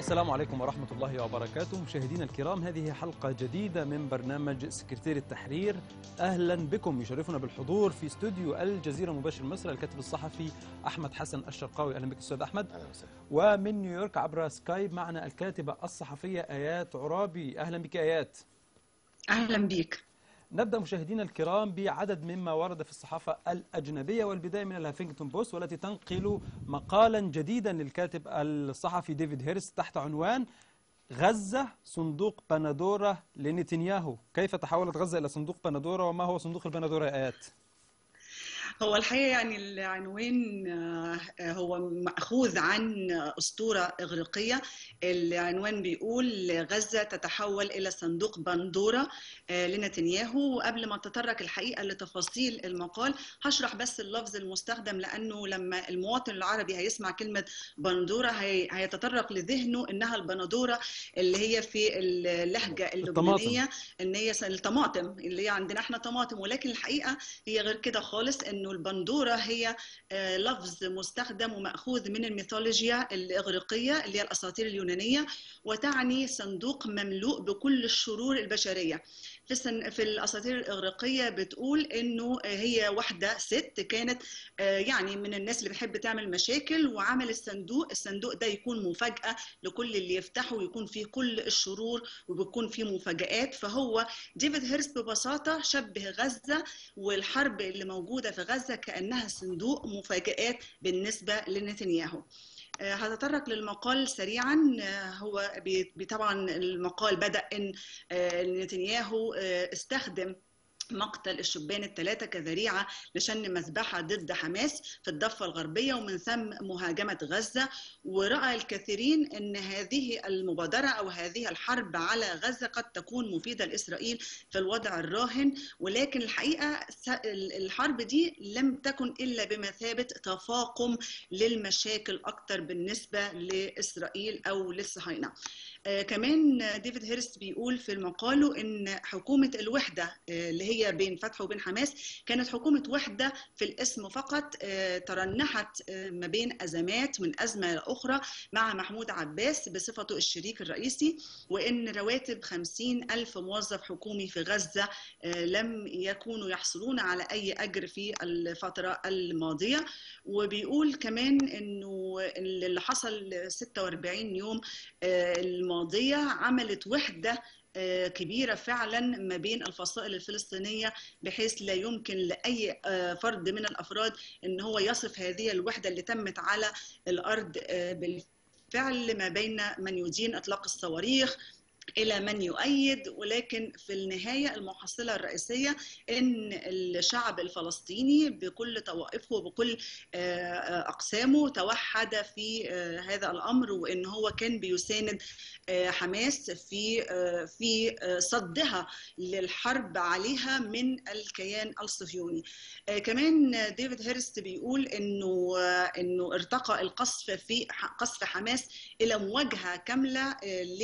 السلام عليكم ورحمة الله وبركاته. مشاهدينا الكرام، هذه حلقة جديدة من برنامج سكرتير التحرير. أهلا بكم. يشرفنا بالحضور في استوديو الجزيرة مباشر مصر الكاتب الصحفي أحمد حسن الشرقاوي. أهلا بك أستاذ أحمد. أهلا وسهلا. ومن نيويورك عبر سكايب معنا الكاتبة الصحفية آيات عرابي. أهلا بك آيات. أهلا بك. نبدأ مشاهدينا الكرام بعدد مما ورد في الصحافة الأجنبية، والبداية من الهافينغتون بوست، والتي تنقل مقالا جديدا للكاتب الصحفي ديفيد هيرست تحت عنوان غزة صندوق بندورة لنتنياهو. كيف تحولت غزة إلى صندوق بندورة، وما هو صندوق البندورة يا آيات؟ هو الحقيقة يعني العنوان هو مأخوذ عن أسطورة إغريقية. العنوان بيقول غزة تتحول إلى صندوق بندورة لنتنياهو. وقبل ما تطرق الحقيقة لتفاصيل المقال هشرح بس اللفظ المستخدم، لأنه لما المواطن العربي هيسمع كلمة بندورة هيتطرق لذهنه إنها البندورة اللي هي في اللهجة اللبنانية، إن هي الطماطم اللي هي عندنا احنا طماطم، ولكن الحقيقة هي غير كده خالص. إنه البندورة هي لفظ مستخدم ومأخوذ من الميثولوجيا الإغريقية اللي هي الأساطير اليونانية، وتعني صندوق مملوء بكل الشرور البشرية. في الأساطير الإغريقية بتقول إنه هي واحدة ست كانت يعني من الناس اللي بتحب تعمل مشاكل، وعمل الصندوق ده يكون مفاجأة لكل اللي يفتحه، ويكون فيه كل الشرور وبيكون فيه مفاجآت. فهو ديفيد هيرست ببساطة شبه غزة والحرب اللي موجودة في غزة كأنها صندوق مفاجآت بالنسبة لنتنياهو. هتطرق للمقال سريعا. هو طبعا المقال بدأ إن نتنياهو استخدم مقتل الشبان الثلاثة كذريعة لشن مذبحة ضد حماس في الضفة الغربية، ومن ثم مهاجمة غزة. ورأى الكثيرين أن هذه المبادرة أو هذه الحرب على غزة قد تكون مفيدة لإسرائيل في الوضع الراهن، ولكن الحقيقة الحرب دي لم تكن إلا بمثابة تفاقم للمشاكل أكتر بالنسبة لإسرائيل أو للصهاينة. كمان ديفيد هيرست بيقول في مقاله ان حكومة الوحدة اللي هي بين فتح وبين حماس كانت حكومة وحدة في الاسم فقط، ترنحت ما بين أزمات من أزمة لأخرى مع محمود عباس بصفته الشريك الرئيسي، وإن رواتب 50,000 موظف حكومي في غزة لم يكونوا يحصلون على أي أجر في الفترة الماضية. وبيقول كمان إنه اللي حصل 46 يوم الماضية عملت وحدة كبيرة فعلا ما بين الفصائل الفلسطينية، بحيث لا يمكن لأي فرد من الأفراد أن هو يصف هذه الوحدة اللي تمت على الأرض بالفعل، ما بين من يدين إطلاق الصواريخ إلى من يؤيد. ولكن في النهاية المحصلة الرئيسية إن الشعب الفلسطيني بكل طوائفه وبكل أقسامه توحد في هذا الأمر، وإن هو كان بيساند حماس في صدها للحرب عليها من الكيان الصهيوني. كمان ديفيد هيرست بيقول إنه ارتقى قصف حماس إلى مواجهة كاملة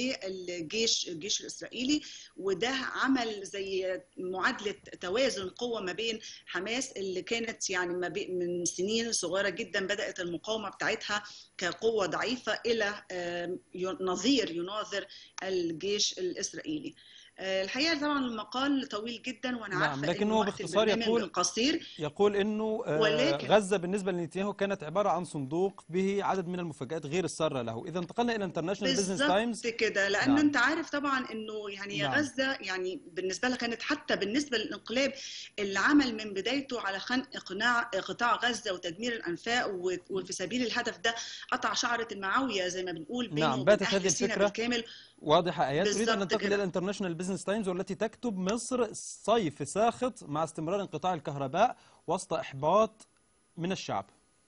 الجيش الإسرائيلي، وده عمل زي معادلة توازن قوة ما بين حماس اللي كانت يعني من سنين صغيرة جدا بدأت المقاومة بتاعتها كقوة ضعيفة إلى نظير يناظر الجيش الإسرائيلي. الحقيقة طبعا المقال طويل جدا، وأنا عارفة لكنه باختصار يقول إنه غزة بالنسبة لنتنياهو كانت عبارة عن صندوق به عدد من المفاجآت غير السارة له. إذا انتقلنا إلى انترناشونال بزنس تايمز كده، لأن أنت عارف طبعا إنه يعني غزة يعني بالنسبة لها كانت حتى بالنسبة للانقلاب اللي عمل من بدايته على خنق قطاع غزة وتدمير الأنفاق، وفي سبيل الهدف ده قطع شعرة المعاوية زي ما بنقول بينه وبين أهل سيناء بالكامل. واضحة آيات. أريد أن ننتقل إلى الانترناشونال بزنس تايمز، والتي تكتب مصر صيف ساخط مع استمرار انقطاع الكهرباء وسط إحباط من الشعب.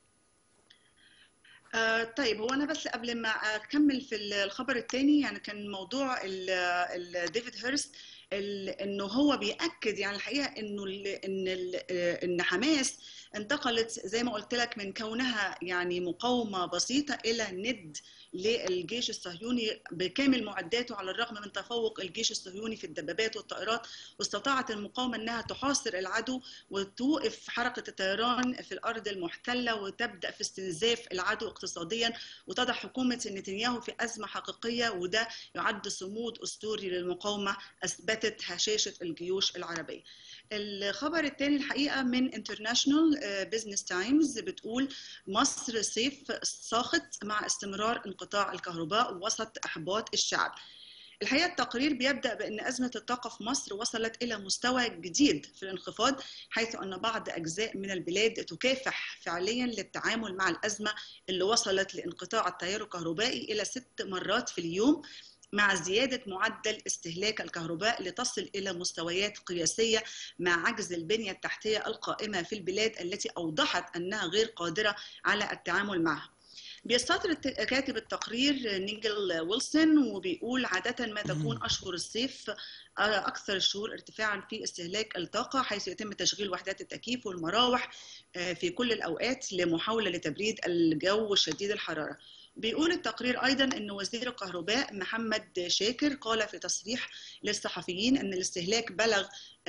طيب، هو أنا بس قبل ما أكمل في الخبر الثاني، يعني كان موضوع ديفيد هيرست انه هو بيأكد يعني الحقيقه انه ان حماس انتقلت زي ما قلت لك من كونها يعني مقاومه بسيطه الى ند للجيش الصهيوني بكامل معداته، على الرغم من تفوق الجيش الصهيوني في الدبابات والطائرات، واستطاعت المقاومه انها تحاصر العدو وتوقف حركه الطيران في الارض المحتله وتبدا في استنزاف العدو اقتصاديا، وتضع حكومه نتنياهو في ازمه حقيقيه، وده يعد صمود اسطوري للمقاومه اثبتت هشاشه الجيوش العربيه. الخبر الثاني الحقيقه من انترناشونال بزنس تايمز بتقول مصر صيف ساخط مع استمرار انقطاع الكهرباء وسط احباط الشعب. الحقيقه التقرير بيبدا بان ازمه الطاقه في مصر وصلت الى مستوى جديد في الانخفاض، حيث ان بعض اجزاء من البلاد تكافح فعليا للتعامل مع الازمه اللي وصلت لانقطاع التيار الكهربائي الى 6 مرات في اليوم، مع زيادة معدل استهلاك الكهرباء لتصل إلى مستويات قياسية، مع عجز البنية التحتية القائمة في البلاد التي أوضحت أنها غير قادرة على التعامل معها. بيستطرد كاتب التقرير نيجل ويلسون وبيقول عادة ما تكون أشهر الصيف أكثر الشهور ارتفاعا في استهلاك الطاقة، حيث يتم تشغيل وحدات التكييف والمراوح في كل الأوقات لمحاولة لتبريد الجو الشديد الحرارة. بيقول التقرير أيضا أن وزير الكهرباء محمد شاكر قال في تصريح للصحفيين أن الاستهلاك بلغ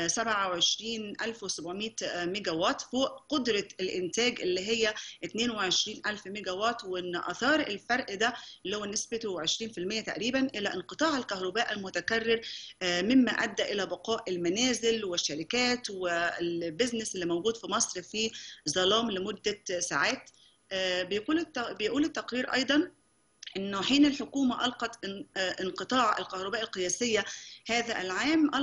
27700 ميجا وات فوق قدرة الإنتاج اللي هي 22000 ميجا وات، وأن أثار الفرق ده اللي هو نسبته 20% تقريبا إلى انقطاع الكهرباء المتكرر، مما أدى إلى بقاء المنازل والشركات والبزنس اللي موجود في مصر في ظلام لمدة ساعات. بيقول التقرير أيضا إنه حين الحكومة ألقت انقطاع الكهرباء القياسية هذا العام،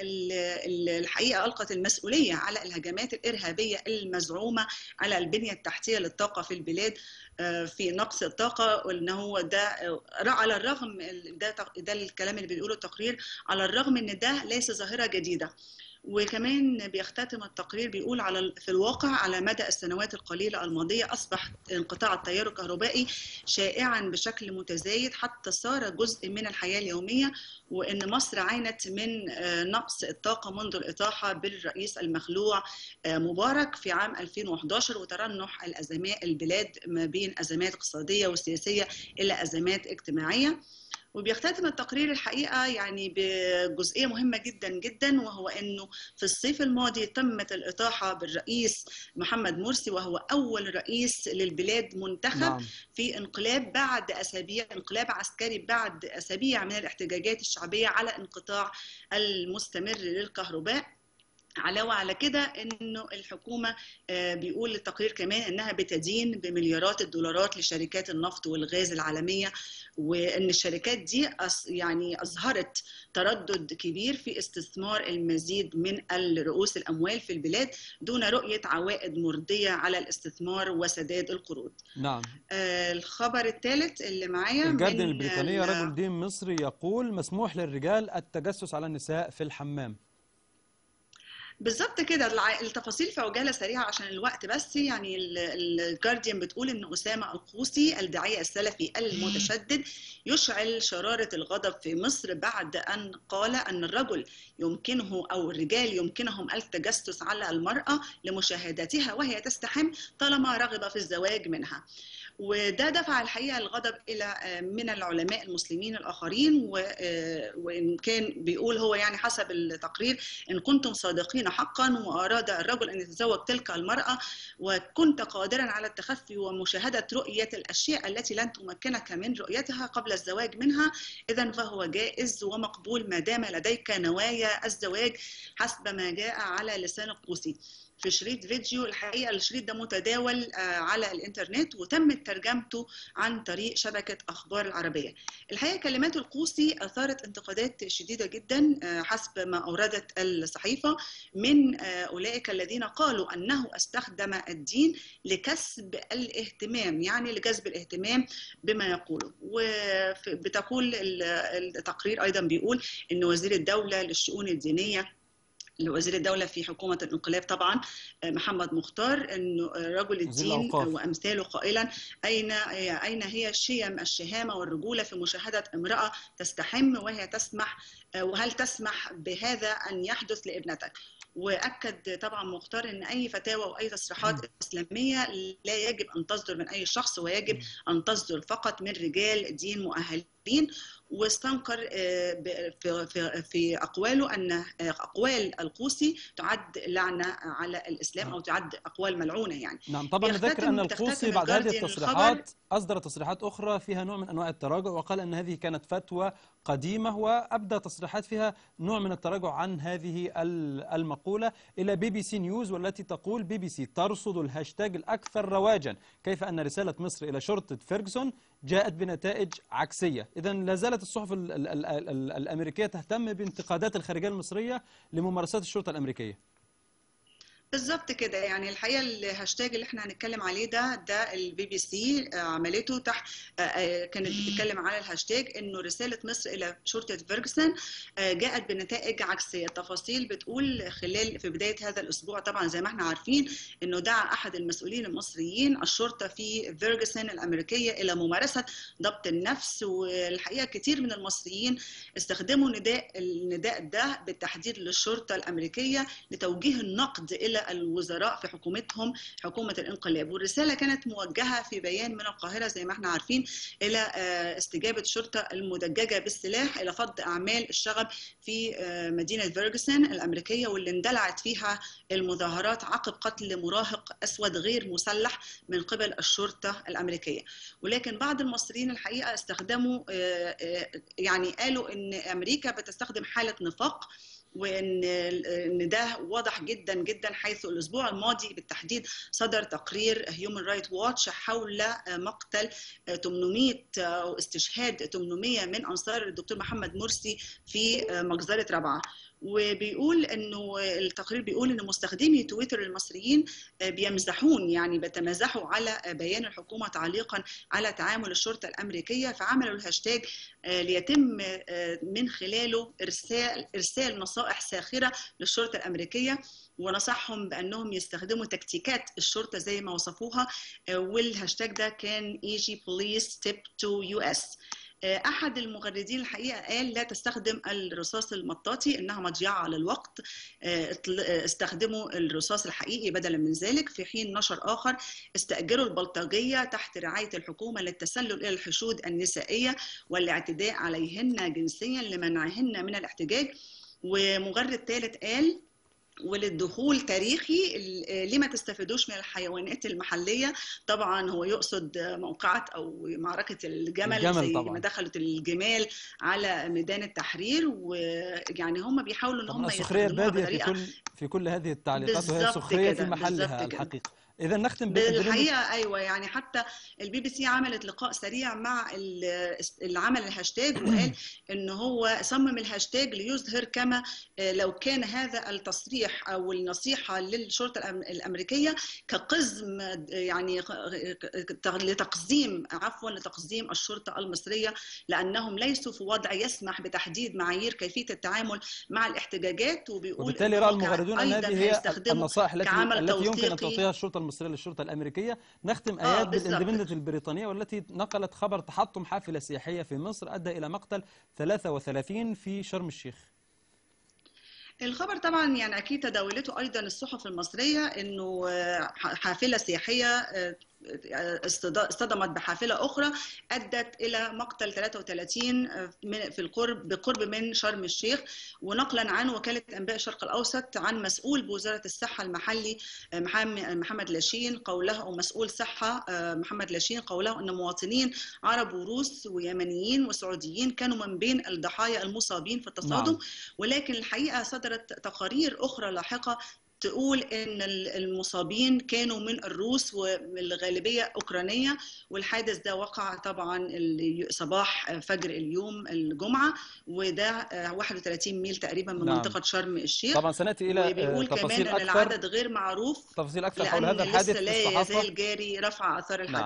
الحقيقة ألقت المسؤولية على الهجمات الإرهابية المزعومة على البنية التحتية للطاقة في البلاد في نقص الطاقة، وأنه ده على الرغم ده الكلام اللي بيقوله التقرير، على الرغم أن ده ليس ظاهرة جديدة. وكمان بيختتم التقرير بيقول في الواقع على مدى السنوات القليلة الماضية أصبح انقطاع التيار الكهربائي شائعا بشكل متزايد حتى صار جزء من الحياة اليومية، وأن مصر عانت من نقص الطاقة منذ الإطاحة بالرئيس المخلوع مبارك في عام 2011 وترنح البلاد ما بين أزمات اقتصادية وسياسية إلى أزمات اجتماعية. وبيختتم التقرير الحقيقة يعني بجزئية مهمة جدا جدا، وهو أنه في الصيف الماضي تمت الإطاحة بالرئيس محمد مرسي، وهو أول رئيس للبلاد منتخب في انقلاب بعد أسابيع، انقلاب عسكري بعد أسابيع من الاحتجاجات الشعبية على انقطاع المستمر للكهرباء. علاوة على كده انه الحكومة بيقول التقرير كمان انها بتدين بمليارات الدولارات لشركات النفط والغاز العالمية، وان الشركات دي يعني اظهرت تردد كبير في استثمار المزيد من رؤوس الاموال في البلاد دون رؤية عوائد مرضية على الاستثمار وسداد القروض. نعم. الخبر الثالث اللي معايا الجارديان البريطانية، رجل دين مصري يقول مسموح للرجال التجسس على النساء في الحمام. بالظبط كده. التفاصيل في عجاله سريعه عشان الوقت بس. يعني الجارديان بتقول ان اسامه القوسي الداعيه السلفي المتشدد يشعل شراره الغضب في مصر بعد ان قال ان الرجل يمكنه او الرجال يمكنهم التجسس على المراه لمشاهدتها وهي تستحم طالما رغب في الزواج منها. وده دفع الحقيقة الغضب إلى من العلماء المسلمين الآخرين، وإن كان بيقول هو يعني حسب التقرير إن كنتم صادقين حقا وأراد الرجل أن يتزوج تلك المرأة وكنت قادرا على التخفي ومشاهدة رؤية الأشياء التي لن تمكنك من رؤيتها قبل الزواج منها، إذن فهو جائز ومقبول ما دام لديك نوايا الزواج حسب ما جاء على لسان القوسي في شريط فيديو. الحقيقة الشريط ده متداول على الإنترنت وتمت ترجمته عن طريق شبكة أخبار العربية. الحقيقة كلمات القوسي أثارت انتقادات شديدة جدا حسب ما أوردت الصحيفة من أولئك الذين قالوا أنه استخدم الدين لكسب الاهتمام، يعني لجذب الاهتمام بما يقوله. وبتقول التقرير أيضا بيقول أن وزير الدولة للشؤون الدينية وزير الدولة في حكومة الانقلاب طبعا محمد مختار، أنه رجل الدين وأمثاله قائلا أين هي شيم الشهامة والرجولة في مشاهدة امرأة تستحم وهي تسمح، وهل تسمح بهذا أن يحدث لابنتك؟ وأكد طبعا مختار أن أي فتاوى وأي تصريحات إسلامية لا يجب أن تصدر من أي شخص، ويجب أن تصدر فقط من رجال دين مؤهلين. واستنكر في أقواله أن أقوال القوسي تعد لعنة على الإسلام أو تعد أقوال ملعونة يعني. نعم طبعا نذكر أن القوسي بعد هذه التصريحات أصدر تصريحات أخرى فيها نوع من أنواع التراجع، وقال أن هذه كانت فتوى قديمة، وأبدى تصريحات فيها نوع من التراجع عن هذه المقولة إلى BBC نيوز، والتي تقول BBC ترصد الهاشتاج الأكثر رواجا، كيف أن رسالة مصر إلى شرطة فيرغسون جاءت بنتائج عكسية. إذا لا زالت الصحف الأمريكية تهتم بانتقادات الخارجية المصرية لممارسات الشرطة الأمريكية. بالظبط كده، يعني الحقيقه الهاشتاج اللي احنا هنتكلم عليه ده البي بي سي عملته تحت، كانت بتتكلم على الهاشتاج انه رساله مصر الى شرطه فيرغسون جاءت بنتائج عكسيه. التفاصيل بتقول في بدايه هذا الاسبوع طبعا زي ما احنا عارفين انه دعا احد المسؤولين المصريين الشرطه في فيرغسون الامريكيه الى ممارسه ضبط النفس، والحقيقه كتير من المصريين استخدموا النداء ده بالتحديد للشرطه الامريكيه لتوجيه النقد الى الوزراء في حكومتهم، حكومة الانقلاب. والرسالة كانت موجهة في بيان من القاهرة زي ما احنا عارفين إلى استجابة الشرطة المدججة بالسلاح إلى فض أعمال الشغب في مدينة فيرغسون الأمريكية، واللي اندلعت فيها المظاهرات عقب قتل مراهق أسود غير مسلح من قبل الشرطة الأمريكية. ولكن بعض المصريين الحقيقة استخدموا يعني قالوا إن أمريكا بتستخدم حالة نفاق، وان ده واضح جدا جدا، حيث الاسبوع الماضي بالتحديد صدر تقرير هيومن رايت واتش حول مقتل 800 او استشهاد 800 من انصار الدكتور محمد مرسي في مجزرة رابعة. وبيقول انه التقرير بيقول ان مستخدمي تويتر المصريين بيمزحون، يعني بيتمازحوا على بيان الحكومه تعليقا على تعامل الشرطه الامريكيه، فعملوا الهاشتاج ليتم من خلاله ارسال نصائح ساخره للشرطه الامريكيه، ونصحهم بانهم يستخدموا تكتيكات الشرطه زي ما وصفوها، والهاشتاج ده كان EG Police Tip to US. أحد المغردين الحقيقة قال لا تستخدم الرصاص المطاطي إنها مضيعة للوقت، استخدموا الرصاص الحقيقي بدلا من ذلك. في حين نشر آخر استأجروا البلطجية تحت رعاية الحكومة للتسلل إلى الحشود النسائية والاعتداء عليهن جنسيا لمنعهن من الاحتجاج. ومغرد ثالث قال وللدخول تاريخي لما تستفيدوش من الحيوانات المحلية. طبعا هو يقصد موقعة أو معركة الجمل زي ما دخلت الجمال على ميدان التحرير، ويعني هم بيحاولوا ان هم السخرية بادية في كل هذه التعليقات، وهي سخرية في محلها الحقيقة. إذا نختم بالحقيقة أيوة، يعني حتى البي بي سي عملت لقاء سريع مع اللي عمل الهاشتاج، وقال إن هو صمم الهاشتاج ليظهر كما لو كان هذا التصريح أو النصيحة للشرطة الأمريكية كقزم، يعني لتقزيم الشرطة المصرية، لأنهم ليسوا في وضع يسمح بتحديد معايير كيفية التعامل مع الاحتجاجات. وبيقول وبالتالي رأى المغردون أن هذه هي النصائح التي يمكن أن تعطيها الشرطة المصرية للشرطة الأمريكية. نختم آيات بالإندبندنت البريطانية، والتي نقلت خبر تحطم حافلة سياحية في مصر أدى إلى مقتل 33 في شرم الشيخ. الخبر طبعا يعني أكيد تداولته أيضا الصحف المصرية، أنه حافلة سياحية اصطدمت بحافلة أخرى أدت إلى مقتل 33 بقرب من شرم الشيخ. ونقلا عن وكالة أنباء الشرق الأوسط عن مسؤول بوزارة الصحة المحلي محمد لاشين قوله، أو مسؤول صحة محمد لاشين قوله أن مواطنين عرب وروس ويمنيين وسعوديين كانوا من بين الضحايا المصابين في التصادم. نعم. ولكن الحقيقة صدرت تقارير أخرى لاحقة تقول ان المصابين كانوا من الروس والغالبيه اوكرانيه، والحادث ده وقع طبعا صباح فجر اليوم الجمعه، وده 31 ميل تقريبا من منطقه شرم الشيخ. طبعا سناتي الى بيقول كمان ان العدد غير معروف، تفاصيل اكثر حول هذا الحادث لسه لا يزال جاري رفع اثار الحدث.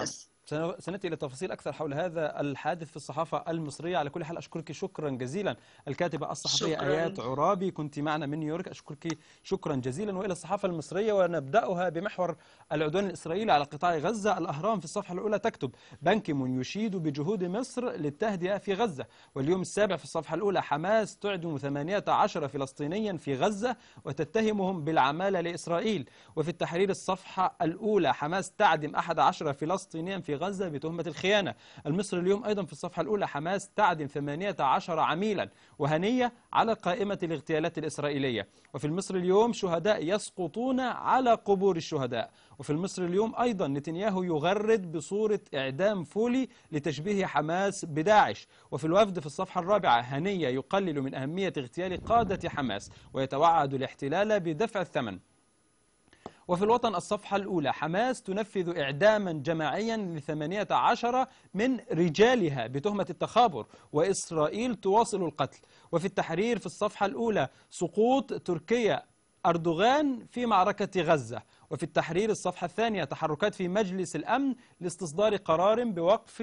سنأتي إلى تفاصيل أكثر حول هذا الحادث في الصحافة المصرية. على كل حال أشكرك شكرا جزيلا الكاتبة الصحفية شكرا. آيات عرابي، كنت معنا من نيويورك، أشكرك شكرا جزيلا. وإلى الصحافة المصرية ونبدأها بمحور العدوان الإسرائيلي على قطاع غزة. الأهرام في الصفحة الأولى تكتب: بان كي مون يشيد بجهود مصر للتهدئة في غزة. واليوم السابع في الصفحة الأولى: حماس تعدم 18 فلسطينيا في غزة وتتهمهم بالعمالة لإسرائيل. وفي التحرير الصفحة الأولى: حماس تعدم 11 فلسطينيا في غزة بتهمة الخيانة. المصري اليوم أيضا في الصفحة الأولى: حماس تعدم 18 عميلا وهنية على قائمة الاغتيالات الإسرائيلية. وفي المصري اليوم: شهداء يسقطون على قبور الشهداء. وفي المصري اليوم أيضا: نتنياهو يغرد بصورة إعدام فولي لتشبيه حماس بداعش. وفي الوفد في الصفحة الرابعة: هنية يقلل من أهمية اغتيال قادة حماس ويتوعد الاحتلال بدفع الثمن. وفي الوطن الصفحة الأولى: حماس تنفذ إعداما جماعيا ل18 من رجالها بتهمة التخابر وإسرائيل تواصل القتل. وفي التحرير في الصفحة الأولى: سقوط تركيا أردوغان في معركة غزة. وفي التحرير الصفحة الثانية: تحركات في مجلس الأمن لاستصدار قرار بوقف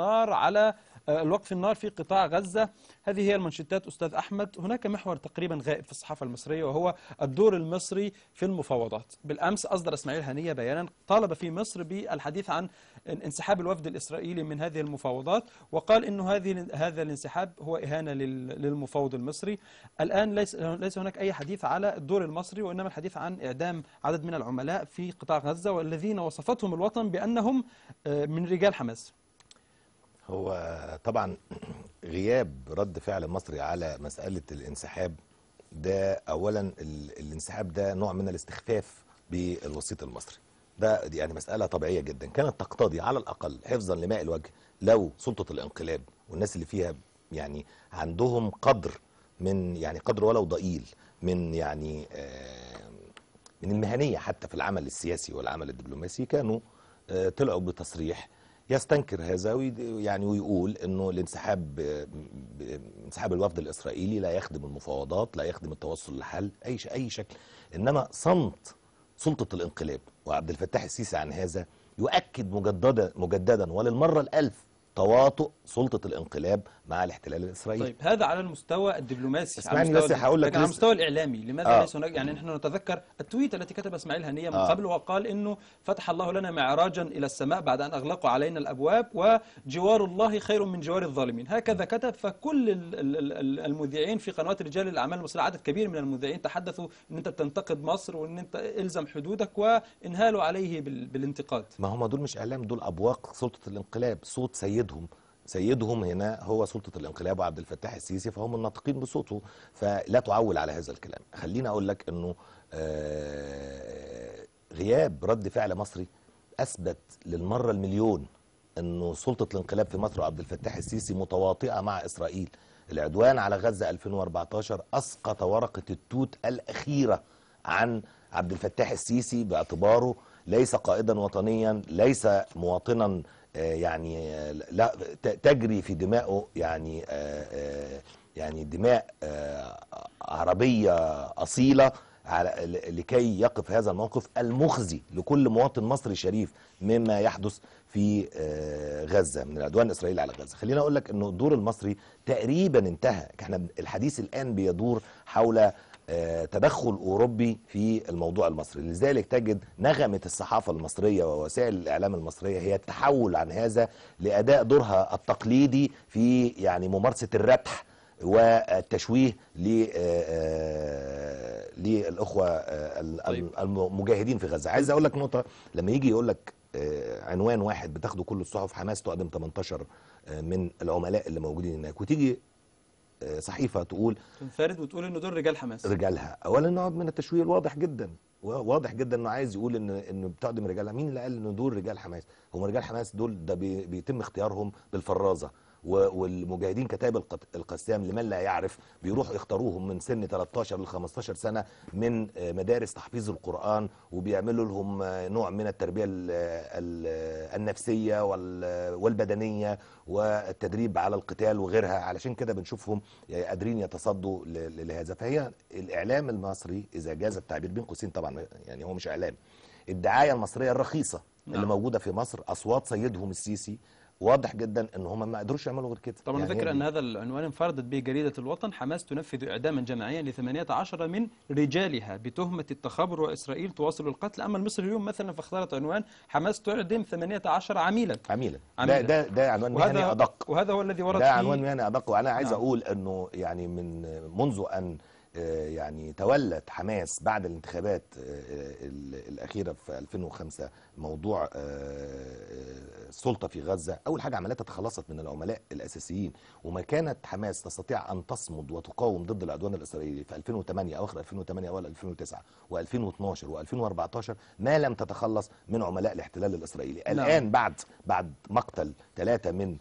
النار في قطاع غزة. هذه هي المنشطات أستاذ أحمد. هناك محور تقريبا غائب في الصحافة المصرية وهو الدور المصري في المفاوضات. بالأمس أصدر إسماعيل هنية بيانا طالب فيه مصر بالحديث عن انسحاب الوفد الإسرائيلي من هذه المفاوضات، وقال إنه هذا الانسحاب هو إهانة للمفاوض المصري. الآن ليس هناك أي حديث على الدور المصري، وإنما الحديث عن إعدام عدد من العملاء في قطاع غزة والذين وصفتهم الوطن بأنهم من رجال حماس. هو طبعا غياب رد فعل مصري على مسألة الانسحاب ده، أولا الانسحاب ده نوع من الاستخفاف بالوسيط المصري. ده يعني مسألة طبيعية جدا كانت تقتضي على الأقل حفظا لماء الوجه لو سلطة الانقلاب والناس اللي فيها يعني عندهم قدر من يعني قدر ولو ضئيل من يعني من المهنية حتى في العمل السياسي والعمل الدبلوماسي، كانوا طلعوا بتصريح يستنكر هذا يعني ويقول انه انسحاب الوفد الاسرائيلي لا يخدم المفاوضات، لا يخدم التوصل لحل اي شكل. انما صمت سلطة الانقلاب وعبد الفتاح السيسي عن هذا يؤكد مجددا وللمرة الألف تواطؤ سلطة الانقلاب مع الاحتلال الإسرائيلي. طيب هذا على المستوى الدبلوماسي، اسمعني بس هقول لك، لكن على المستوى الإعلامي لماذا ليس هناك؟ يعني نحن نتذكر التويت التي كتب إسماعيل هنية من قبل وقال إنه فتح الله لنا معراجا إلى السماء بعد أن أغلقوا علينا الأبواب وجوار الله خير من جوار الظالمين، هكذا كتب. فكل المذيعين في قنوات رجال الأعمال المصرية، عدد كبير من المذيعين تحدثوا إن أنت بتنتقد مصر وإن أنت إلزم حدودك، وانهالوا عليه بالانتقاد. ما هم دول مش إعلام، دول أبواق سلطة الانقلاب، صوت سيدهم هنا هو سلطة الانقلاب وعبد الفتاح السيسي، فهم الناطقين بصوته، فلا تعول على هذا الكلام. خليني أقول لك أنه غياب رد فعل مصري أثبت للمرة المليون أنه سلطة الانقلاب في مصر وعبد الفتاح السيسي متواطئة مع إسرائيل. العدوان على غزة 2014 أسقط ورقة التوت الأخيرة عن عبد الفتاح السيسي باعتباره ليس قائدا وطنيا، ليس مواطنا يعني لا تجري في دمائه يعني دماء عربية أصيلة لكي يقف هذا الموقف المخزي لكل مواطن مصري شريف مما يحدث في غزة من العدوان الإسرائيلي على غزة. خلينا أقول لك أنه الدور المصري تقريبا انتهى. احنا الحديث الآن بيدور حول تدخل أوروبي في الموضوع المصري، لذلك تجد نغمة الصحافة المصرية ووسائل الإعلام المصرية هي التحول عن هذا لأداء دورها التقليدي في يعني ممارسة الربح والتشويه للأخوة المجاهدين في غزة. عايز أقول لك نقطة، لما يجي يقول لك عنوان واحد بتاخده كل الصحف: حماس تقدم 18 من العملاء اللي موجودين هناك، وتيجي صحيفة تقول تنفرد وتقول انه دول رجال حماس. رجالها اولا نوع من التشويه الواضح جدا، انه عايز يقول انه بتقدم رجالها. مين اللي قال انه دول رجال حماس؟ هم رجال حماس دول ده بيتم اختيارهم بالفرازه، والمجاهدين كتائب القسام لمن لا يعرف بيروحوا يختاروهم من سن 13 ل 15 سنه من مدارس تحفيظ القرآن، وبيعملوا لهم نوع من التربيه النفسيه والبدنيه والتدريب على القتال وغيرها، علشان كده بنشوفهم قادرين يتصدوا لهذا. فهي الاعلام المصري اذا جاز التعبير بين قوسين طبعا، يعني هو مش اعلام، الدعايه المصريه الرخيصه اللي موجوده في مصر اصوات سيدهم السيسي، واضح جدا ان هم ما قدروش يعملوا غير كده. طبعا يعني ذكر أن هذا العنوان انفردت به جريدة الوطن: حماس تنفذ إعداما جماعيا ل18 من رجالها بتهمة التخابر، وإسرائيل تواصل القتل. أما المصري اليوم مثلا فاختارت عنوان: حماس تعدم 18 عميلا. ده عنوان مهني أدق، وهذا هو الذي ورد ده فيه. عنوان مهني أدق. وأنا عايز أقول أنه يعني منذ أن يعني تولت حماس بعد الانتخابات الأخيرة في 2005 موضوع السلطة في غزة، أول حاجة عملتها تخلصت من العملاء الأساسيين. وما كانت حماس تستطيع أن تصمد وتقاوم ضد العدوان الإسرائيلي في 2008 أواخر 2008 أوائل 2009 و2012 و2014 ما لم تتخلص من عملاء الاحتلال الإسرائيلي. الآن بعد مقتل 3 من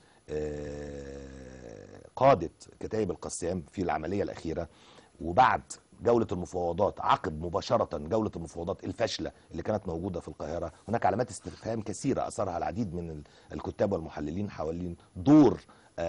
قادة كتائب القسام في العملية الأخيرة، وبعد جولة المفاوضات، عقب مباشرة جولة المفاوضات الفاشلة اللي كانت موجودة في القاهرة، هناك علامات استفهام كثيرة أثرها العديد من الكتاب والمحللين حوالين دور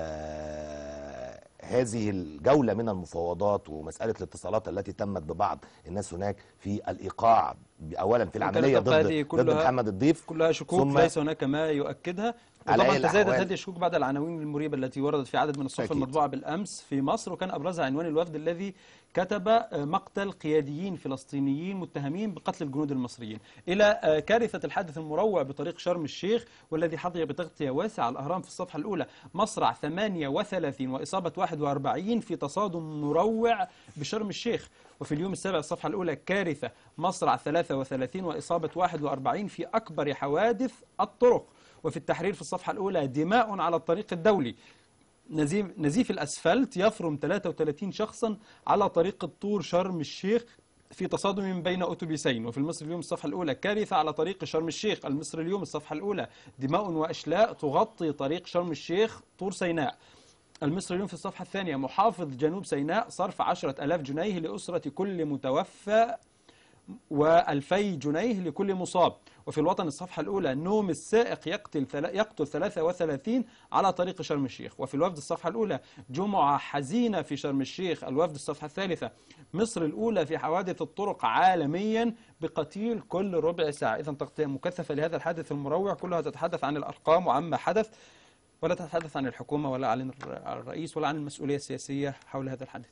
هذه الجولة من المفاوضات ومسألة الاتصالات التي تمت ببعض الناس هناك في الإيقاع أولا في العملية ضد محمد الضيف، كلها شكوك ليس هناك ما يؤكدها. وطبعا تزايدت هذه الشكوك بعد العناوين المريبة التي وردت في عدد من الصحف المطبوعة بالأمس في مصر، وكان أبرزها عنوان الوفد الذي كتب: مقتل قياديين فلسطينيين متهمين بقتل الجنود المصريين، إلى كارثة الحادث المروع بطريق شرم الشيخ والذي حظي بتغطية واسعة. الأهرام في الصفحة الأولى: مصرع 38 وإصابة 41 في تصادم مروع بشرم الشيخ. وفي اليوم السابع الصفحة الأولى: كارثة، مصرع 33 وإصابة 41 في أكبر حوادث الطرق. وفي التحرير في الصفحة الأولى: دماء على الطريق الدولي، نزيف الأسفلت يفرم 33 شخصا على طريق الطور شرم الشيخ في تصادم بين أتوبيسين. وفي المصري اليوم الصفحة الأولى: كارثة على طريق شرم الشيخ. المصري اليوم الصفحة الأولى: دماء وأشلاء تغطي طريق شرم الشيخ طور سيناء. المصري اليوم في الصفحة الثانية: محافظ جنوب سيناء صرف 10,000 جنيه لأسرة كل متوفى و2000 جنيه لكل مصاب. وفي الوطن الصفحة الأولى: نوم السائق يقتل 33 على طريق شرم الشيخ. وفي الوفد الصفحة الأولى: جمعة حزينة في شرم الشيخ. الوفد الصفحة الثالثة: مصر الأولى في حوادث الطرق عالميا بقتيل كل ربع ساعة. إذن تغطية مكثفة لهذا الحادث المروع، كلها تتحدث عن الأرقام وعما حدث، ولا تتحدث عن الحكومة ولا عن الرئيس ولا عن المسؤولية السياسية حول هذا الحادث.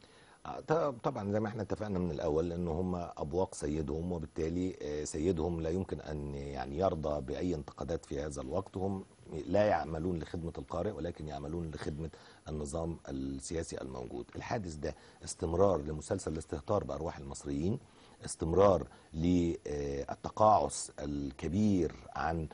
طبعا زي ما احنا اتفقنا من الاول ان هم ابواق سيدهم، وبالتالي سيدهم لا يمكن ان يعني يرضى باي انتقادات في هذا الوقت. هم لا يعملون لخدمة القارئ ولكن يعملون لخدمة النظام السياسي الموجود. الحادث ده استمرار لمسلسل الاستهتار بأرواح المصريين، استمرار للتقاعس الكبير عن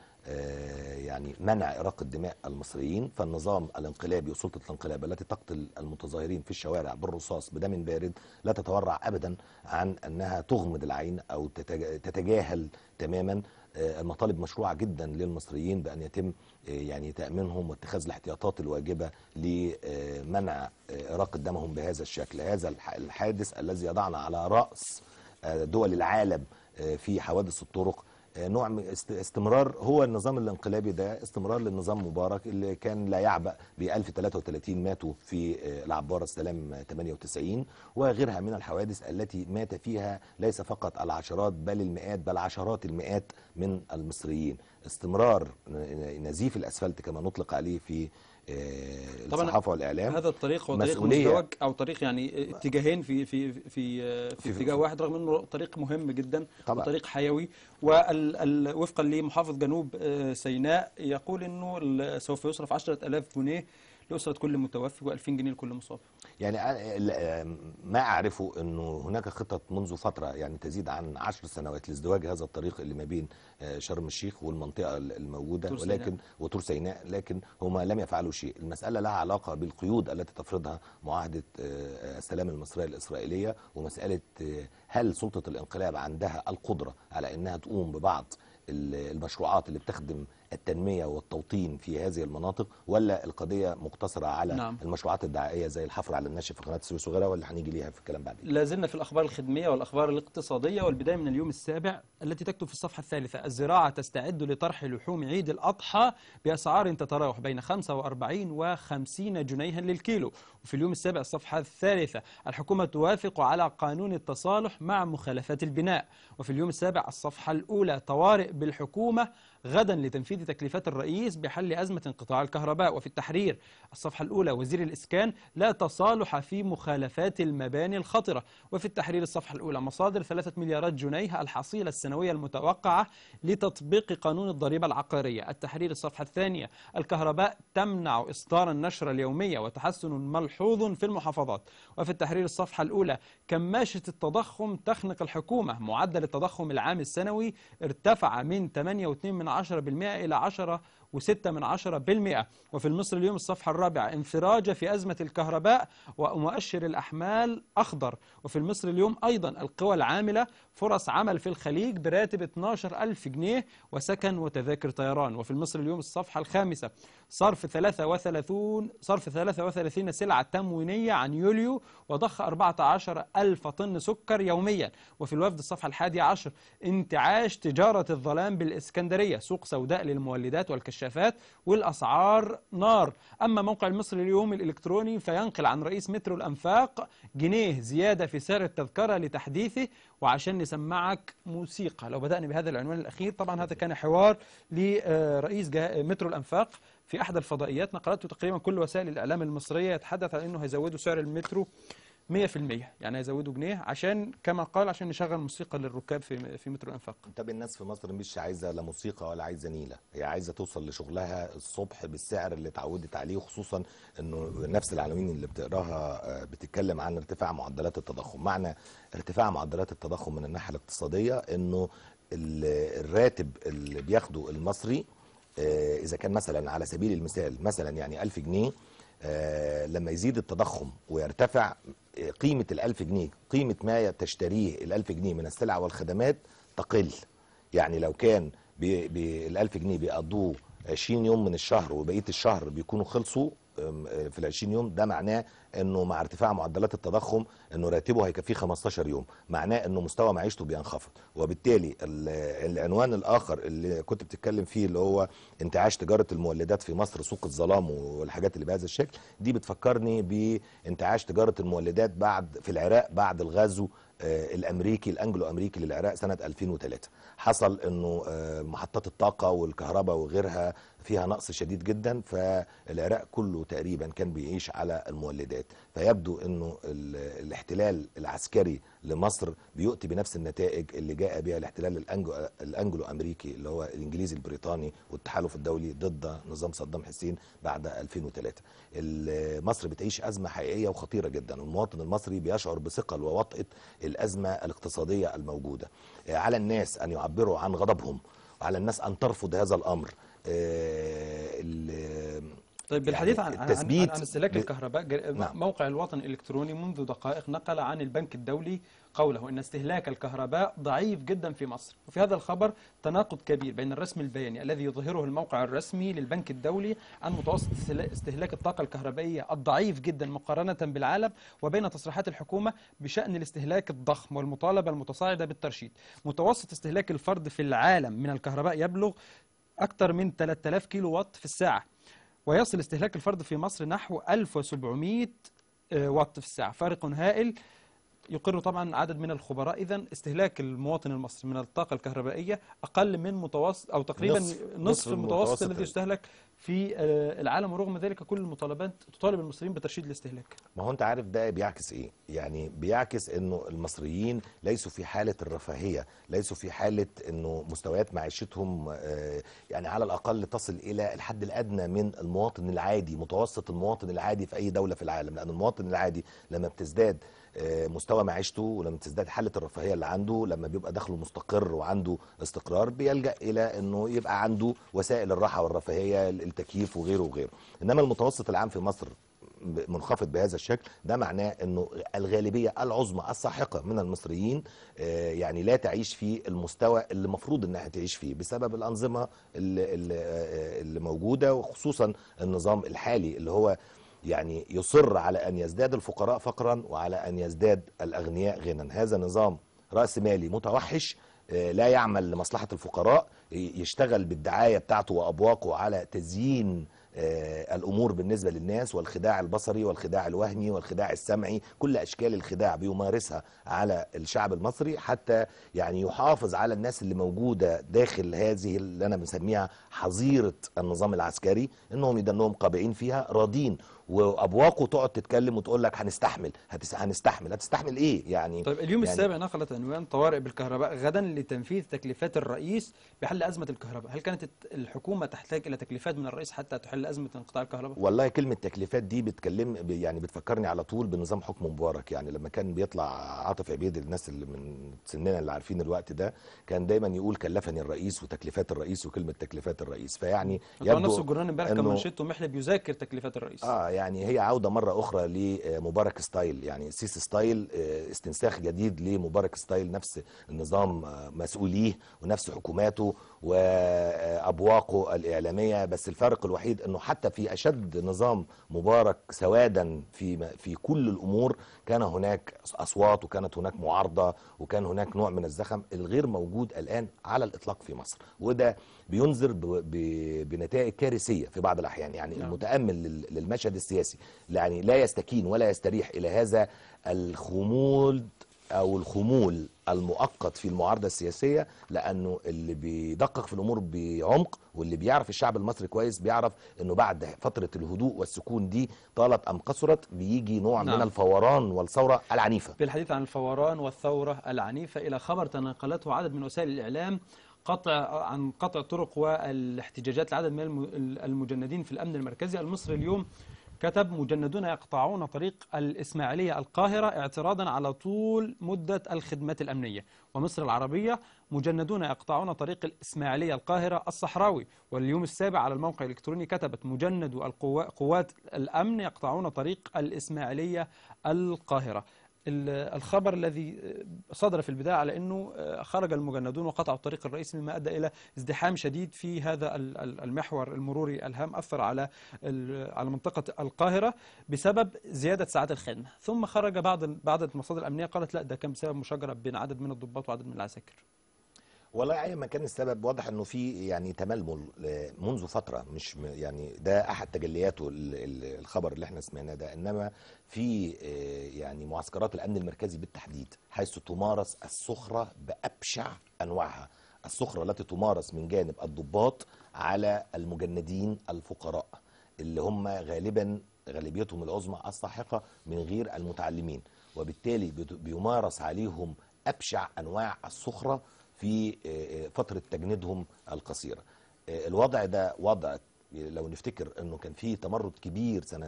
يعني منع إراقة دماء المصريين. فالنظام الانقلابي وسلطة الانقلاب التي تقتل المتظاهرين في الشوارع بالرصاص بدم بارد لا تتورع أبدا عن أنها تغمض العين أو تتجاهل تماما المطالب مشروعة جدا للمصريين بأن يتم يعني تأمينهم واتخاذ الاحتياطات الواجبة لمنع إراقة دمهم بهذا الشكل. هذا الحادث الذي يضعنا على رأس دول العالم في حوادث الطرق نوع من استمرار. هو النظام الانقلابي ده استمرار للنظام مبارك اللي كان لا يعبأ ب 1033 ماتوا في العبارة السلام 98 وغيرها من الحوادث التي مات فيها ليس فقط العشرات بل المئات بل عشرات المئات من المصريين. استمرار نزيف الأسفلت كما نطلق عليه في الصحافه والاعلام. هذا الطريق هو طريق مزدوج او طريق يعني اتجاهين في اتجاه واحد، رغم انه طريق مهم جدا طبعا. وطريق حيوي. ووفقا لمحافظ جنوب سيناء يقول انه سوف يصرف 10,000 جنيه لأسرة كل متوفي و2000 جنيه لكل مصاب. يعني ما أعرفه أنه هناك خطط منذ فترة يعني تزيد عن 10 سنوات لازدواج هذا الطريق اللي ما بين شرم الشيخ والمنطقة الموجودة ولكن وطور سيناء، لكن هما لم يفعلوا شيء. المسألة لها علاقة بالقيود التي تفرضها معاهدة السلام المصرية الإسرائيلية، ومسألة هل سلطة الانقلاب عندها القدرة على أنها تقوم ببعض المشروعات اللي بتخدم التنمية والتوطين في هذه المناطق، ولا القضية مقتصرة على المشروعات الدعائية زي الحفر على النشف في قناة السويس وغيرها، ولا هنيجي ليها في الكلام بعدين؟ لا زلنا في الأخبار الخدمية والأخبار الاقتصادية، والبداية من اليوم السابع التي تكتب في الصفحة الثالثة: الزراعة تستعد لطرح لحوم عيد الأضحى بأسعار تتراوح بين 45 و50 جنيها للكيلو. وفي اليوم السابع الصفحة الثالثة: الحكومة توافق على قانون التصالح مع مخالفات البناء. وفي اليوم السابع الصفحة الأولى: طوارئ بالحكومة غدا لتنفيذ تكليفات الرئيس بحل أزمة انقطاع الكهرباء. وفي التحرير الصفحة الأولى وزير الإسكان لا تصالح في مخالفات المباني الخطرة. وفي التحرير الصفحة الأولى مصادر 3 مليارات جنيه الحصيلة السنوية المتوقعة لتطبيق قانون الضريبة العقارية. التحرير الصفحة الثانية الكهرباء تمنع إصدار النشرة اليومية وتحسن ملحوظ في المحافظات. وفي التحرير الصفحة الأولى كماشة التضخم تخنق الحكومة، معدل التضخم العام السنوي ارتفع من 8.2% إلى 10.6%. وفي المصري اليوم الصفحة الرابعة انفراجة في أزمة الكهرباء ومؤشر الأحمال أخضر. وفي المصري اليوم أيضا القوى العاملة فرص عمل في الخليج براتب 12,000 جنيه وسكن وتذاكر طيران. وفي المصري اليوم الصفحة الخامسة صرف 33 سلعة تموينية عن يوليو وضخ 14,000 طن سكر يوميا. وفي الوفد الصفحة 11 انتعاش تجارة الظلام بالإسكندرية، سوق سوداء للمولدات والكشافات والأسعار نار. أما موقع المصري اليوم الإلكتروني فينقل عن رئيس مترو الأنفاق جنيه زيادة في سعر التذكرة لتحديثه وعشان نسمعك موسيقى. لو بدأنا بهذا العنوان الأخير، طبعا هذا كان حوار لرئيس مترو الأنفاق في أحد الفضائيات نقلته تقريبا كل وسائل الإعلام المصرية، يتحدث عن أنه هيزودوا سعر المترو 100%، يعني هيزودوا جنيه عشان كما قال عشان نشغل موسيقى للركاب في مترو الأنفاق. طب الناس في مصر مش عايزه لا موسيقى ولا عايزه نيله، هي عايزه توصل لشغلها الصبح بالسعر اللي اتعودت عليه، وخصوصا انه نفس العناوين اللي بتقراها بتتكلم عن ارتفاع معدلات التضخم. معنى ارتفاع معدلات التضخم من الناحيه الاقتصاديه انه الراتب اللي بياخده المصري اذا كان مثلا على سبيل المثال مثلا يعني 1000 جنيه، لما يزيد التضخم ويرتفع قيمة ال1000 جنيه، قيمة ما تشتريه ال1000 جنيه من السلع والخدمات تقل. يعني لو كان ال1000 جنيه بيقضوه 20 يوم من الشهر وبقية الشهر بيكونوا خلصوا في ال20 يوم، ده معناه انه مع ارتفاع معدلات التضخم انه راتبه هيكفيه 15 يوم، معناه انه مستوى معيشته بينخفض. وبالتالي العنوان الاخر اللي كنت بتتكلم فيه اللي هو انتعاش تجاره المولدات في مصر، سوق الظلام والحاجات اللي بهذا الشكل، دي بتفكرني بانتعاش تجاره المولدات في العراق بعد الغزو الامريكي الانجلو امريكي للعراق سنه 2003. حصل انه محطات الطاقه والكهرباء وغيرها فيها نقص شديد جدا، فالعراق كله تقريبا كان بيعيش على المولدات. فيبدو انه الاحتلال العسكري لمصر بيؤتي بنفس النتائج اللي جاء بها الاحتلال الانجلو امريكي اللي هو الانجليزي البريطاني والتحالف الدولي ضد نظام صدام حسين بعد 2003. مصر بتعيش ازمه حقيقيه وخطيره جدا، والمواطن المصري بيشعر بثقل ووطئه الازمه الاقتصاديه الموجوده. على الناس ان يعبروا عن غضبهم وعلى الناس ان ترفض هذا الامر. طيب بالحديث عن استهلاك الكهرباء، نعم. موقع الوطن الإلكتروني منذ دقائق نقل عن البنك الدولي قوله إن استهلاك الكهرباء ضعيف جدا في مصر. وفي هذا الخبر تناقض كبير بين الرسم البياني الذي يظهره الموقع الرسمي للبنك الدولي عن متوسط استهلاك الطاقة الكهربائية الضعيف جدا مقارنة بالعالم، وبين تصريحات الحكومة بشأن الاستهلاك الضخم والمطالبة المتصاعدة بالترشيد. متوسط استهلاك الفرد في العالم من الكهرباء يبلغ أكثر من 3000 كيلو وات في الساعة، ويصل استهلاك الفرد في مصر نحو 1700 وات في الساعة، فارق هائل. يقر طبعا عدد من الخبراء إذن استهلاك المواطن المصري من الطاقة الكهربائية أقل من متوسط أو تقريبا نصف المتوسط الذي يستهلك في العالم، ورغم ذلك كل المطالبات تطالب المصريين بترشيد الاستهلاك. ما هو أنت عارف ده بيعكس إيه؟ يعني بيعكس إنه المصريين ليسوا في حالة الرفاهية، ليسوا في حالة إنه مستويات معيشتهم يعني على الأقل تصل إلى الحد الأدنى من المواطن العادي، متوسط المواطن العادي في أي دولة في العالم. لأن المواطن العادي لما بتزداد مستوى معيشته ولما تزداد حالة الرفاهية اللي عنده، لما بيبقى دخله مستقر وعنده استقرار، بيلجأ إلى أنه يبقى عنده وسائل الراحة والرفاهية، التكييف وغيره وغيره. إنما المتوسط العام في مصر منخفض بهذا الشكل، ده معناه أنه الغالبية العظمى الساحقة من المصريين يعني لا تعيش في المستوى اللي مفروض أنها تعيش فيه بسبب الأنظمة اللي موجودة، وخصوصا النظام الحالي اللي هو يعني يصر على أن يزداد الفقراء فقرا وعلى أن يزداد الأغنياء غنى. هذا نظام رأس مالي متوحش لا يعمل لمصلحة الفقراء، يشتغل بالدعاية بتاعته وأبواقه على تزيين الأمور بالنسبة للناس، والخداع البصري والخداع الوهمي والخداع السمعي، كل أشكال الخداع بيمارسها على الشعب المصري حتى يعني يحافظ على الناس اللي موجودة داخل هذه اللي أنا بسميها حظيرة النظام العسكري، إنهم يدنهم قابعين فيها راضين، وأبواقه تقعد تتكلم وتقول لك هنستحمل هتستحمل إيه يعني. طيب اليوم يعني السابع نقلت عنوان طوارئ بالكهرباء غدا لتنفيذ تكليفات الرئيس بحل أزمة الكهرباء. هل كانت الحكومة تحتاج إلى تكليفات من الرئيس حتى تحل أزمة انقطاع الكهرباء؟ والله كلمة تكليفات دي يعني بتفكرني على طول بنظام حكم مبارك. يعني لما كان بيطلع عاطف عبيد، الناس اللي من سننا اللي عارفين الوقت ده، كان دايما يقول كلفني الرئيس وتكليفات الرئيس وكلمة تكليفات الرئيس. فيعني طبعا نفس يبدو الجرنان امبارح كان منشدته محلب يذاكر تكليفات الرئيس. يعني هي عودة مرة أخرى لمبارك ستايل، يعني سيسي ستايل، استنساخ جديد لمبارك ستايل، نفس النظام مسؤوليه ونفس حكوماته وأبواقه الإعلامية. بس الفارق الوحيد أنه حتى في أشد نظام مبارك سوادا في كل الأمور كان هناك أصوات وكانت هناك معارضة وكان هناك نوع من الزخم الغير موجود الآن على الإطلاق في مصر، وده بينذر بنتائج كارثية في بعض الأحيان. يعني المتأمل للمشهد السياسي يعني لا يستكين ولا يستريح إلى هذا الخمول أو الخمول المؤقت في المعارضة السياسية، لأنه اللي بيدقق في الأمور بعمق واللي بيعرف الشعب المصري كويس بيعرف أنه بعد فترة الهدوء والسكون دي طالت أم قصرت بيجي نوع من الفوران والثورة العنيفة. بالحديث عن الفوران والثورة العنيفة إلى خبر تناقلته عدد من وسائل الإعلام عن قطع الطرق والاحتجاجات لعدد من المجندين في الأمن المركزي. المصري اليوم كتب: مجندون يقطعون طريق الإسماعيلية القاهرة اعتراضا على طول مدة الخدمات الأمنية. ومصر العربية: مجندون يقطعون طريق الإسماعيلية القاهرة الصحراوي. واليوم السابع على الموقع الإلكتروني كتبت: مجند قوات الأمن يقطعون طريق الإسماعيلية القاهرة. الخبر الذي صدر في البداية على أنه خرج المجندون وقطعوا الطريق الرئيسي، مما أدى إلى ازدحام شديد في هذا المحور المروري الهام، أثر على منطقة القاهرة بسبب زيادة ساعات الخدمة. ثم خرج بعض المصادر الأمنية قالت لا، ده كان بسبب مشاجرة بين عدد من الضباط وعدد من العساكر. والله اي ما كان السبب، واضح انه في يعني تململ منذ فتره، مش يعني ده احد تجلياته الخبر اللي احنا سمعناه ده، انما في يعني معسكرات الامن المركزي بالتحديد حيث تمارس السخره بابشع انواعها، السخره التي تمارس من جانب الضباط على المجندين الفقراء اللي هم غالبا غالبيتهم العظمى الساحقه من غير المتعلمين، وبالتالي بيمارس عليهم ابشع انواع السخره في فترة تجنيدهم القصيرة. الوضع ده وضع لو نفتكر انه كان فيه تمرد كبير سنة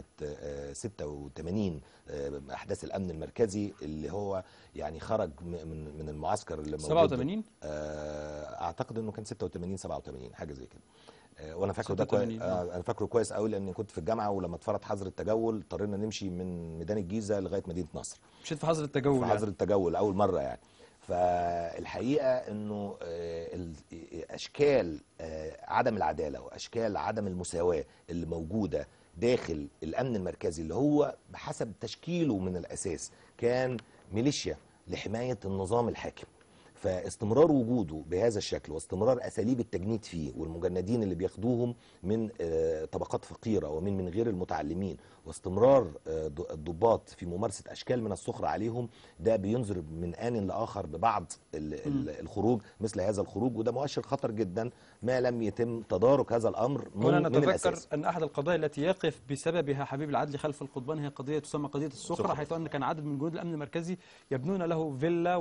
86 احداث الامن المركزي اللي هو يعني خرج من المعسكر اللي موجود 87 اعتقد انه كان 86 87 حاجة زي كده. وانا فاكره ده كويس، انا فاكره كويس قوي لان كنت في الجامعه، ولما اتفرض حظر التجول اضطرينا نمشي من ميدان الجيزه لغايه مدينه نصر. مشيت في حظر التجول؟ في حظر التجول اول مره يعني. فالحقيقة انه اشكال عدم العدالة واشكال عدم المساواة اللي موجودة داخل الامن المركزي اللي هو بحسب تشكيله من الاساس كان ميليشيا لحماية النظام الحاكم، فاستمرار وجوده بهذا الشكل واستمرار اساليب التجنيد فيه والمجندين اللي بياخدوهم من طبقات فقيرة ومن غير المتعلمين، واستمرار الضباط في ممارسة أشكال من السخرة عليهم، ده بينذر من آن لآخر ببعض الخروج مثل هذا الخروج، وده مؤشر خطر جدا ما لم يتم تدارك هذا الأمر من الأساس. نتذكر أن أحد القضايا التي يقف بسببها حبيب العدل خلف القضبان هي قضية تسمى قضية السخرة، حيث أن كان عدد من جنود الأمن المركزي يبنون له فيلا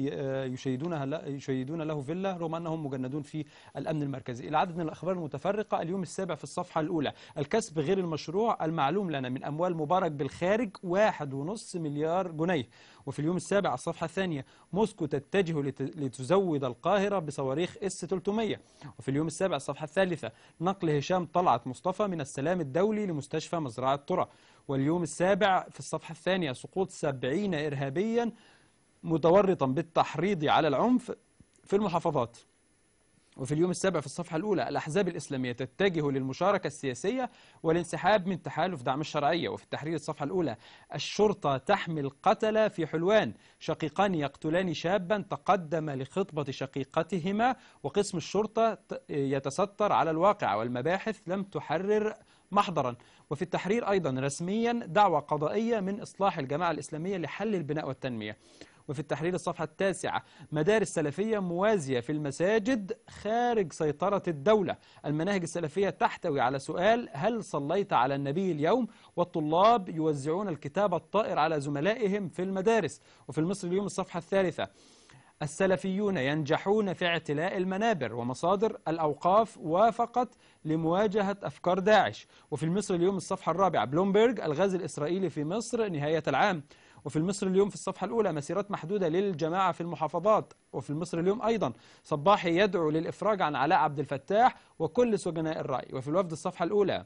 ويشيدون له فيلا رغم أنهم مجندون في الأمن المركزي. العدد من الأخبار المتفرقة اليوم السابع في الصفحة الأولى: الكسب غير المشروع المعلوم لنا من أموال مبارك بالخارج 1.5 مليار جنيه. وفي اليوم السابع الصفحة الثانية: موسكو تتجه لتزود القاهرة بصواريخ S-300. وفي اليوم السابع الصفحة الثالثة: نقل هشام طلعت مصطفى من السلام الدولي لمستشفى مزرعة ترى. واليوم السابع في الصفحة الثانية: سقوط 70 إرهابيا متورطا بالتحريض على العنف في المحافظات. وفي اليوم السابع في الصفحة الأولى: الأحزاب الإسلامية تتجه للمشاركة السياسية والانسحاب من تحالف دعم الشرعية. وفي التحرير الصفحة الأولى: الشرطة تحمل قتلى في حلوان، شقيقان يقتلان شابا تقدم لخطبة شقيقتهما، وقسم الشرطة يتستر على الواقع، والمباحث لم تحرر محضرا. وفي التحرير أيضا رسميا دعوة قضائية من إصلاح الجماعة الإسلامية لحل البناء والتنمية. وفي التحرير الصفحة 9 مدارس سلفية موازية في المساجد خارج سيطرة الدولة. المناهج السلفية تحتوي على سؤال: هل صليت على النبي اليوم؟ والطلاب يوزعون الكتاب الطائر على زملائهم في المدارس. وفي المصري اليوم الصفحة 3 السلفيون ينجحون في اعتلاء المنابر، ومصادر الأوقاف وافقت لمواجهة أفكار داعش. وفي المصري اليوم الصفحة 4 بلومبرج: الغاز الإسرائيلي في مصر نهاية العام. وفي المصري اليوم في الصفحة الأولى مسيرات محدودة للجماعة في المحافظات. وفي المصري اليوم أيضا صباحي يدعو للإفراج عن علاء عبد الفتاح وكل سجناء الرأي. وفي الوفد الصفحة الأولى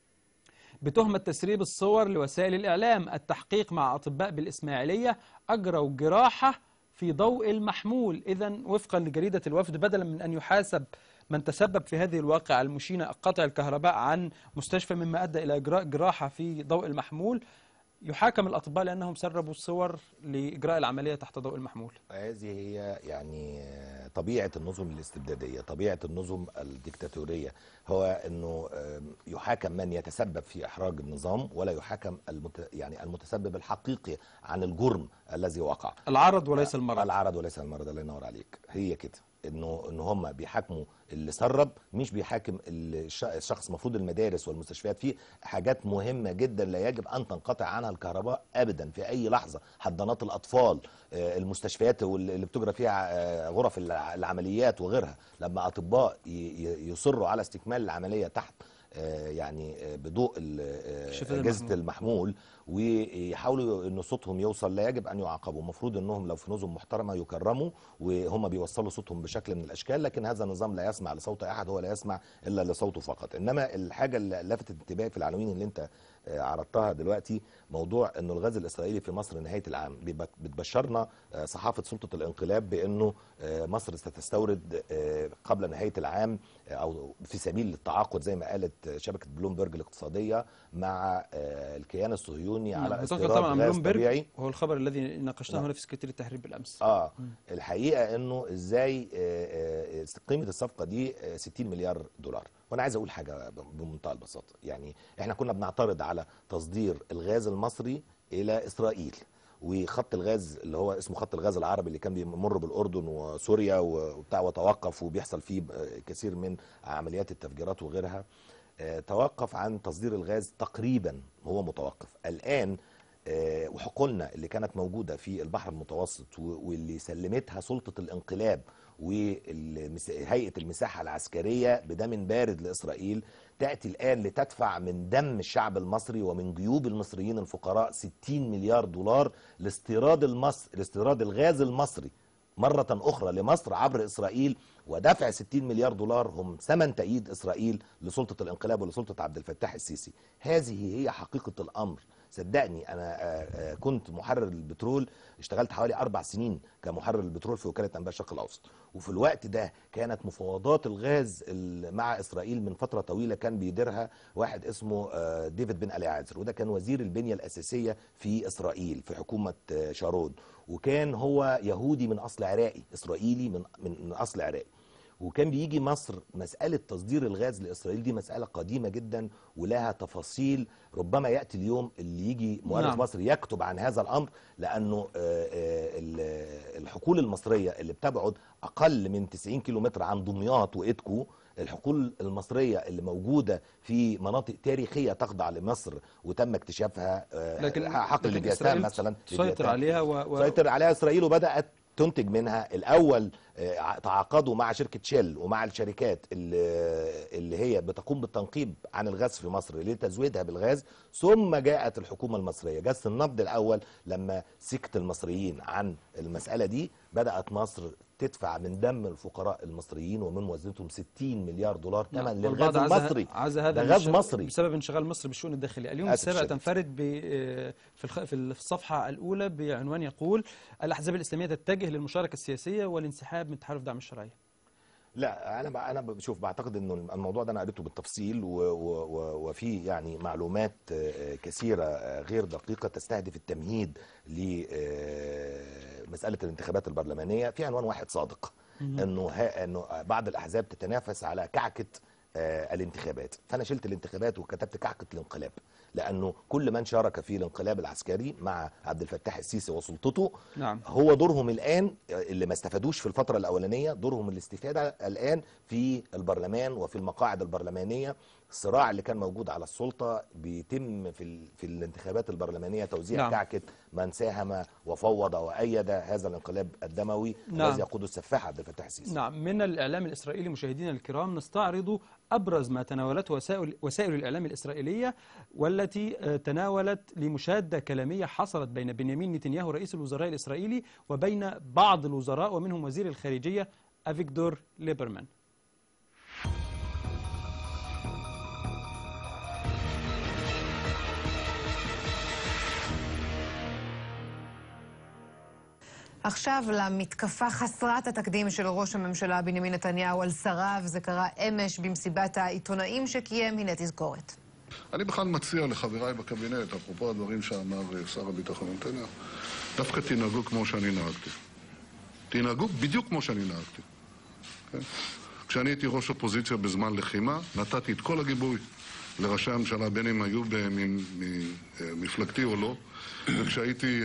بتهمة تسريب الصور لوسائل الإعلام، التحقيق مع أطباء بالإسماعيلية أجروا جراحة في ضوء المحمول. إذن وفقا لجريدة الوفد، بدلا من أن يحاسب من تسبب في هذه الواقعة المشينة قطع الكهرباء عن مستشفى مما أدى إلى إجراء جراحة في ضوء المحمول، يحاكم الأطباء لأنهم سربوا الصور لإجراء العملية تحت ضوء المحمول. هذه هي يعني طبيعة النظم الاستبدادية، طبيعة النظم الديكتاتورية، هو أنه يحاكم من يتسبب في إحراج النظام، ولا يحاكم يعني المتسبب الحقيقي عن الجرم الذي وقع. العرض وليس المرض. العرض وليس المرض، الله ينور عليك. هي كده، ان هم بيحاكموا اللي سرب، مش بيحاكم الشخص. المفروض المدارس والمستشفيات فيه حاجات مهمه جدا لا يجب ان تنقطع عنها الكهرباء ابدا في اي لحظه. حضانات الاطفال، المستشفيات اللي بتجرى فيها غرف العمليات وغيرها، لما اطباء يصروا على استكمال العمليه تحت يعني بضوء أجهزة المحمول، ويحاولوا ان صوتهم يوصل، لا يجب ان يعاقبوا. المفروض انهم لو في نظم محترمه يكرموا وهم بيوصلوا صوتهم بشكل من الاشكال، لكن هذا النظام لا يسمع لصوت احد، هو لا يسمع الا لصوته فقط. انما الحاجه اللي لفتت انتباهي في العناوين اللي انت عرضتها دلوقتي، موضوع انه الغاز الاسرائيلي في مصر نهايه العام. بتبشرنا صحافه سلطه الانقلاب بانه مصر ستستورد قبل نهايه العام، او في سبيل التعاقد زي ما قالت شبكه بلومبرج الاقتصاديه مع الكيان الصهيوني على استيراد غاز طبيعي. وهو الخبر الذي ناقشناه هنا في سكرتير التحرير بالامس. الحقيقه انه ازاي قيمه الصفقه دي 60 مليار دولار. وانا عايز اقول حاجه بمنتهى البساطه، يعني احنا كنا بنعترض على تصدير الغاز المصري الى اسرائيل، وخط الغاز اللي هو اسمه خط الغاز العربي اللي كان بيمر بالاردن وسوريا وبتاع وتوقف، وبيحصل فيه كثير من عمليات التفجيرات وغيرها، توقف عن تصدير الغاز تقريبا، هو متوقف الان. وحقولنا اللي كانت موجوده في البحر المتوسط واللي سلمتها سلطه الانقلاب وهيئه المساحه العسكريه بدم بارد لاسرائيل، تاتي الان لتدفع من دم الشعب المصري ومن جيوب المصريين الفقراء 60 مليار دولار لاستيراد الغاز المصري مرة أخرى لمصر عبر إسرائيل، ودفع 60 مليار دولار هم ثمن تأييد إسرائيل لسلطة الانقلاب ولسلطة عبد الفتاح السيسي. هذه هي حقيقة الأمر. صدقني أنا كنت محرر البترول، اشتغلت حوالي 4 سنين كمحرر البترول في وكالة أنباء الشرق الأوسط، وفي الوقت ده كانت مفاوضات الغاز مع إسرائيل من فترة طويلة كان بيديرها واحد اسمه ديفيد بن أليعازر، وده كان وزير البنية الأساسية في إسرائيل في حكومة شارون، وكان هو يهودي من أصل عراقي، إسرائيلي من أصل عراقي، وكان بيجي مصر. مسألة تصدير الغاز لإسرائيل دي مسألة قديمة جدا ولها تفاصيل، ربما يأتي اليوم اللي يجي مؤرخ مصري يكتب عن هذا الأمر، لأنه الحقول المصرية اللي بتبعد أقل من 90 كيلومتر عن دمياط وإيدكو، الحقول المصرية اللي موجودة في مناطق تاريخية تخضع لمصر وتم اكتشافها، لكن حقل ليفياثان مثلا سيطر عليها سيطر عليها إسرائيل وبدأت تنتج منها. الأول تعاقدوا مع شركة شيل ومع الشركات اللي هي بتقوم بالتنقيب عن الغاز في مصر لتزويدها بالغاز، ثم جاءت الحكومة المصرية. جس النبض الأول لما سكت المصريين عن المسألة دي، بدأت مصر تدفع من دم الفقراء المصريين ومن موازنتهم 60 مليار دولار ثمن للغاز المصري. ده غاز مصري بسبب انشغال مصر بالشؤون الداخليه. اليوم السابع تنفرد في الصفحه الاولى بعنوان يقول: الاحزاب الاسلاميه تتجه للمشاركه السياسيه والانسحاب من تحالف دعم الشرعيه. لا انا بشوف بعتقد انه الموضوع ده انا قريته بالتفصيل وفي يعني معلومات كثيره غير دقيقه تستهدف التمهيد لمساله الانتخابات البرلمانيه. في عنوان واحد صادق، انه بعض الاحزاب تتنافس على كعكه الانتخابات. فانا شلت الانتخابات وكتبت كعكه الانقلاب، لانه كل من شارك في الانقلاب العسكري مع عبد الفتاح السيسي وسلطته نعم. هو دورهم الان اللي ما استفادوش في الفتره الاولانيه، دورهم الاستفاده الان في البرلمان وفي المقاعد البرلمانيه. الصراع اللي كان موجود على السلطه بيتم في الانتخابات البرلمانيه توزيع نعم. كعكه من ساهم وفوض وايد هذا الانقلاب الدموي نعم. الذي يقوده السفاح عبد الفتاح السيسي. نعم. من الإعلام الإسرائيلي مشاهدينا الكرام نستعرض أبرز ما تناولته وسائل الإعلام الإسرائيلية، والتي تناولت لمشادة كلامية حصلت بين بنيامين نتنياهو رئيس الوزراء الإسرائيلي وبين بعض الوزراء ومنهم وزير الخارجية أفيغدور ليبرمان. עכשיו למתקפה חסרת התקדים של ראש הממשלה בנימין נתניהו על שריו. זה קרה אמש במסיבת העיתונאים שקיים. הנה תזכורת. אני בכלל מציע לחבריי בקבינט, אפרופו הדברים שאמר שר הביטחון נתניהו, דווקא תנהגו כמו שאני נהגתי. תנהגו בדיוק כמו שאני נהגתי. כן? כשאני הייתי ראש אופוזיציה בזמן לחימה, נתתי את כל הגיבוי לראשי הממשלה, בין אם היו במפלגתי או לא, וכשהייתי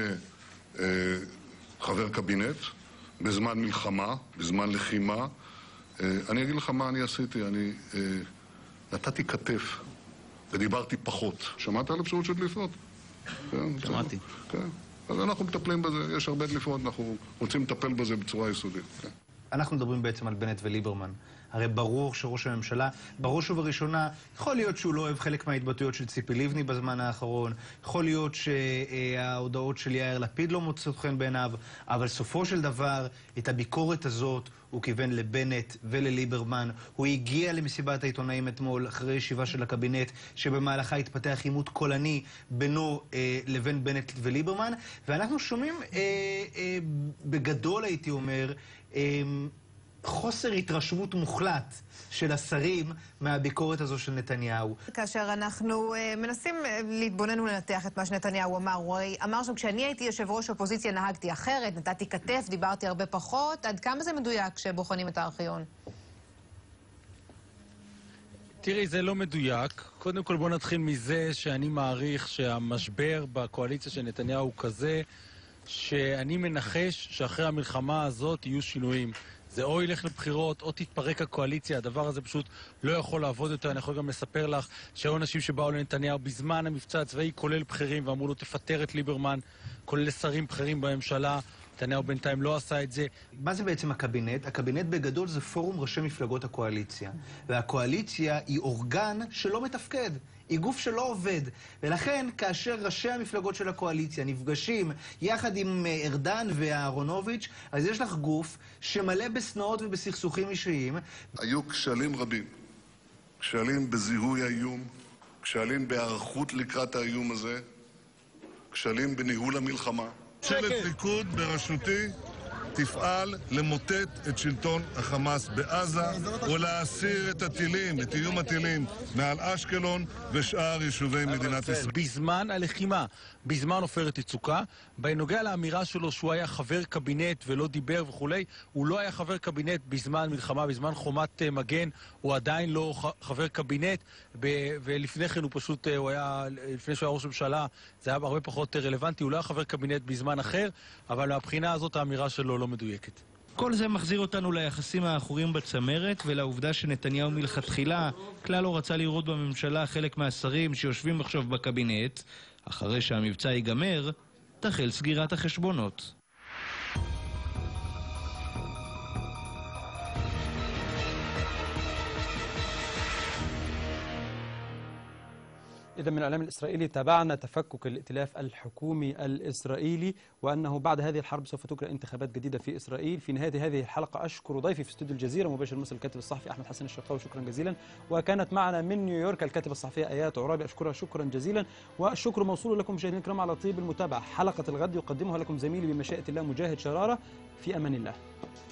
חבר קבינט, בזמן מלחמה, בזמן לחימה, אני אגיד לך מה אני עשיתי, אני נתתי כתף ודיברתי פחות. שמעת על אפשרות של דליפות? שמעתי. כן. אז אנחנו מטפלים בזה, יש הרבה דליפות, אנחנו רוצים לטפל בזה בצורה יסודית. כן. אנחנו מדברים בעצם על בנט וליברמן. הרי ברור שראש הממשלה, בראש ובראשונה, יכול להיות שהוא לא אוהב חלק מההתבטאויות של ציפי לבני בזמן האחרון, יכול להיות שההודעות של יאיר לפיד לא מוצאות חן בעיניו, אבל סופו של דבר, את הביקורת הזאת הוא כיוון לבנט ולליברמן. הוא הגיע למסיבת העיתונאים אתמול אחרי ישיבה של הקבינט, שבמהלכה התפתח עימות קולני בינו לבין בנט וליברמן, ואנחנו שומעים בגדול, הייתי אומר, חוסר התרשמות מוחלט של השרים מהביקורת הזו של נתניהו. כאשר אנחנו מנסים להתבונן ולנתח את מה שנתניהו אמר, הוא אמר שכשאני הייתי יושב ראש אופוזיציה נהגתי אחרת, נתתי כתף, דיברתי הרבה פחות. עד כמה זה מדויק כשבוחנים את הארכיון? תראי, זה לא מדויק. קודם כל בוא נתחיל מזה שאני מעריך שהמשבר בקואליציה של נתניהו הוא כזה שאני מנחש שאחרי המלחמה הזאת יהיו שינויים. זה או ילך לבחירות, או תתפרק הקואליציה. הדבר הזה פשוט לא יכול לעבוד יותר. אני יכול גם לספר לך שהיו אנשים שבאו לנתניהו בזמן המבצע הצבאי, כולל בכירים, ואמרו לו תפטר את ליברמן, כולל שרים בכירים בממשלה. נתניהו בינתיים לא עשה את זה. מה זה בעצם הקבינט? הקבינט בגדול זה פורום ראשי מפלגות הקואליציה. והקואליציה היא אורגן שלא מתפקד. היא גוף שלא עובד. ולכן, כאשר ראשי המפלגות של הקואליציה נפגשים יחד עם ארדן ואהרונוביץ', אז יש לך גוף שמלא בסנאות ובסכסוכים אישיים. היו כשלים רבים. כשלים בזיהוי האיום, כשלים בהיערכות לקראת האיום הזה, כשלים בניהול המלחמה. ממשלת ליכוד בראשותי תפעל למוטט את שלטון החמאס בעזה ולהסיר את הטילים, את איום הטילים מעל אשקלון ושאר יישובי מדינת ישראל. בזמן הלחימה, בזמן עופרת יצוקה, בנוגע לאמירה שלו שהוא היה חבר קבינט ולא דיבר וכולי, הוא לא היה חבר קבינט בזמן מלחמה, בזמן חומת מגן, הוא עדיין לא חבר קבינט, ולפני כן הוא פשוט, לפני שהוא היה ראש ממשלה, זה היה הרבה פחות רלוונטי, הוא לא היה חבר קבינט בזמן אחר, אבל מהבחינה הזאת האמירה שלו לא מדויקת. כל זה מחזיר אותנו ליחסים האחוריים בצמרת ולעובדה שנתניהו מלכתחילה כלל לא רצה לראות בממשלה חלק מהשרים שיושבים עכשיו בקבינט. אחרי שהמבצע ייגמר, תחל סגירת החשבונות. إذا من الإعلام الإسرائيلي تابعنا تفكك الائتلاف الحكومي الإسرائيلي، وأنه بعد هذه الحرب سوف تجرى انتخابات جديدة في إسرائيل. في نهاية هذه الحلقة أشكر ضيفي في استوديو الجزيرة مباشر مصر الكاتب الصحفي أحمد حسن الشرقاوي، شكرا جزيلا. وكانت معنا من نيويورك الكاتبة الصحفية آيات عرابي، أشكرها شكرا جزيلا. والشكر موصول لكم مشاهدينا الكرام على طيب المتابعة. حلقة الغد يقدمها لكم زميلي بمشيئة الله مجاهد شرارة. في أمان الله.